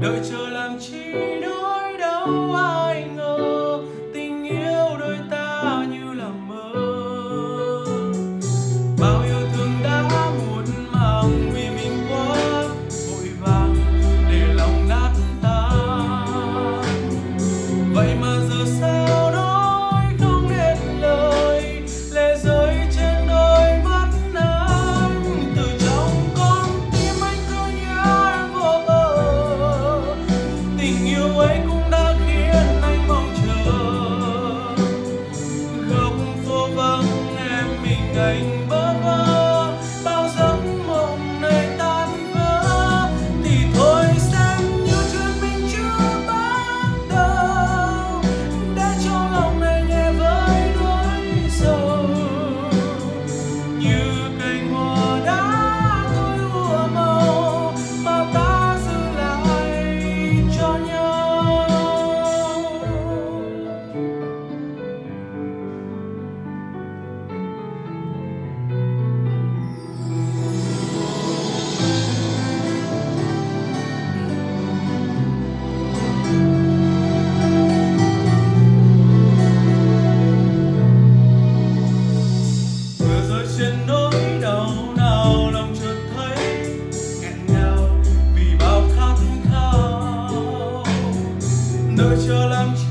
đợi chờ làm chi nỗi đau ai ngờ tình yêu đôi ta như là mơ. Bao yêu thương đã muộn màng vì mình quá vội vàng để lòng nát tan. Vậy mà giờ sao nói không nên lời, lệ rơi trên đôi mắt anh. Từ trong con tim anh cứ nhớ em vô bờ, tình yêu ấy cũng đã khiến anh mong chờ. Góc phố vắng em mình anh bơ vơ, bao giấc mộng này tan vỡ thì thôi xem như chuyện mình chưa bắt đầu, để cho lòng này nhẹ với nỗi sầu. Như cành hoa đã thôi úa màu mà ta giữ lại cho nhau. Vừa rơi trên nỗi đau nào lòng chợt thấy nghẹn ngào vì bao khát khao. Đợi chờ làm chi